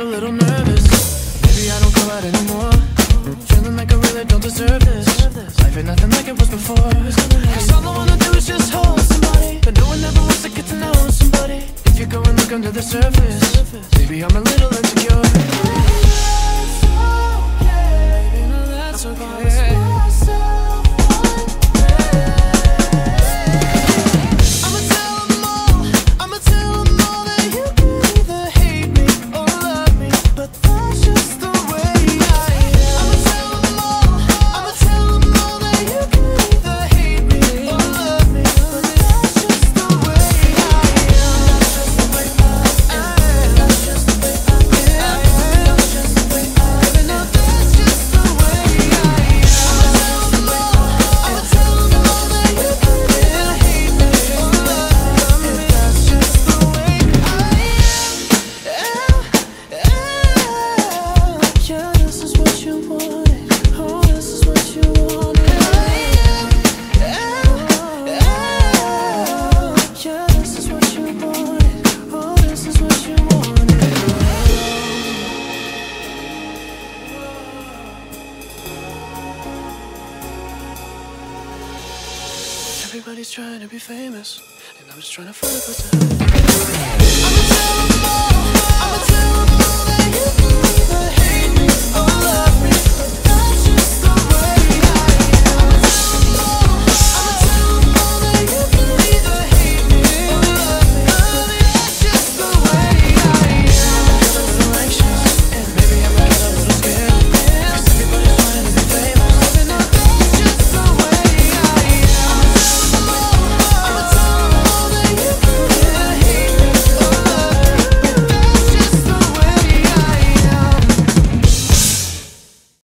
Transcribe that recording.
little nervous. Maybe I don't go out anymore, feeling like I really don't deserve this. Life ain't nothing like it was before. Cause all I wanna do is just hold somebody, but no one ever wants to get to know somebody. If you go and look under the surface, maybe I'm a little insecure. That's okay, you know that's okay. Everybody's trying to be famous, and I'm just trying to find a good time.